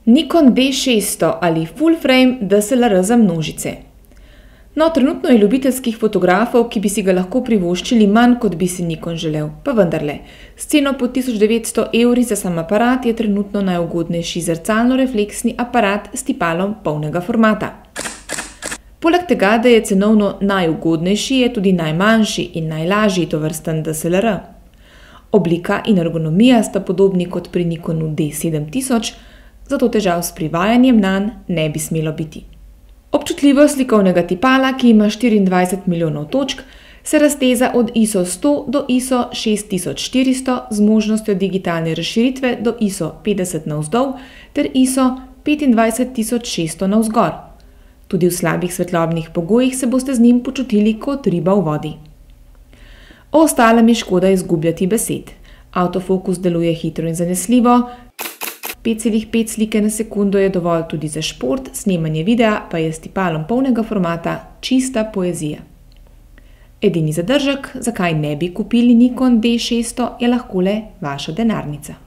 Nikon D600 ali full frame DSLR za množice. No, trenutno je ljubiteljskih fotografov, ki bi si ga lahko privoščili manj, kot bi si Nikon želel. Pa vendarle, s ceno po 1900 evri za sam aparat je trenutno najugodnejši zrcalno-refleksni aparat s tipalom polnega formata. Poleg tega, da je cenovno najugodnejši, je tudi najmanjši in najlažji tovrsten DSLR. Oblika in ergonomija sta podobni kot pri Nikonu D7000, zato težav s privajanjem nanj ne bi smelo biti. Občutljivost slikovnega tipala, ki ima 24 milijonov točk, se razteza od ISO 100 do ISO 6400 z možnostjo digitalne razširitve do ISO 50 navzdol ter ISO 25600 navzgor. Tudi v slabih svetlobnih pogojih se boste z njim počutili kot riba v vodi. O ostalem je škoda izgubljati besed. Autofokus deluje hitro in zanesljivo, 5,5 slike na sekundo je dovolj tudi za šport, snemanje videa pa je s tipalom polnega formata čista poezija. Edini zadržek, zakaj ne bi kupili Nikon D600, je lahko le vaša denarnica.